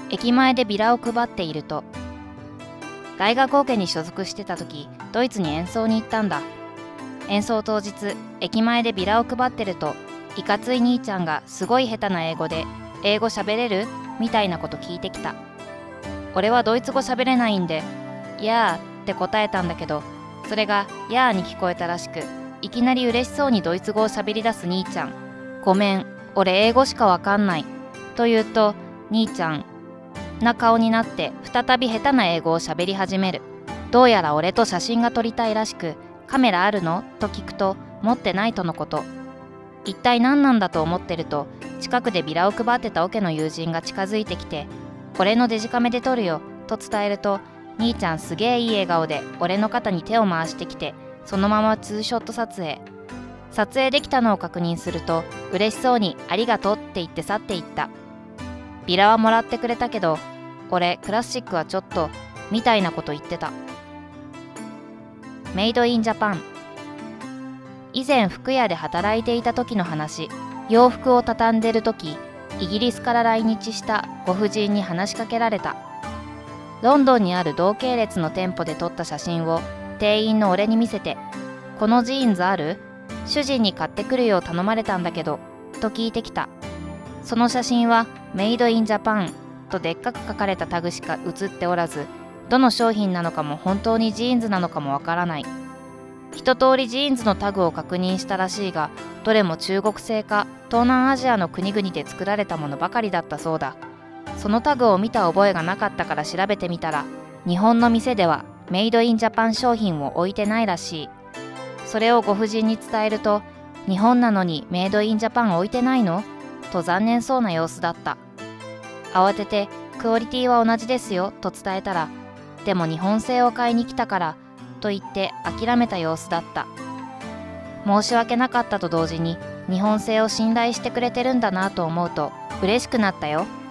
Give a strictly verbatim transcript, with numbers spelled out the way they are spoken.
駅前でビラを配っていると、大学オケに所属してた時、ドイツに演奏に行ったんだ。演奏当日、駅前でビラを配ってると、いかつい兄ちゃんがすごい下手な英語で、英語喋れるみたいなこと聞いてきた。俺はドイツ語喋れないんで、いやーって答えたんだけど、それがやーに聞こえたらしく、いきなり嬉しそうにドイツ語を喋り出す兄ちゃん。ごめん、俺英語しかわかんない。と言うと、兄ちゃんな顔になって再び下手な英語を喋り始める。どうやら俺と写真が撮りたいらしく、カメラあるのと聞くと、持ってないとのこと。一体何なんだと思ってると、近くでビラを配ってたオケの友人が近づいてきて、俺のデジカメで撮るよと伝えると、兄ちゃんすげえいい笑顔で俺の肩に手を回してきて、そのままツーショット撮影。撮影できたのを確認すると、嬉しそうにありがとうって言って去っていった。ビラはもらってくれたけど、俺クラシックはちょっとみたいなこと言ってた。メイドインジャパン。以前服屋で働いていた時の話。洋服を畳んでる時、イギリスから来日したご婦人に話しかけられた。ロンドンにある同系列の店舗で撮った写真を店員の俺に見せて、このジーンズある？主人に買ってくるよう頼まれたんだけど、と聞いてきた。その写真はメイドインジャパンとでっかく書かれたタグしか写っておらず、どの商品なのかも本当にジーンズなのかもわからない。一通りジーンズのタグを確認したらしいが、どれも中国製か東南アジアの国々で作られたものばかりだったそうだ。そのタグを見た覚えがなかったから調べてみたら、日本の店ではメイドインジャパン商品を置いてないらしい。それをご婦人に伝えると、日本なのにメイドインジャパン置いてないの？と残念そうな様子だった。慌てて、クオリティは同じですよと伝えたら、でも日本製を買いに来たからと言って諦めた様子だった。申し訳なかったと同時に、日本製を信頼してくれてるんだなと思うと嬉しくなったよ。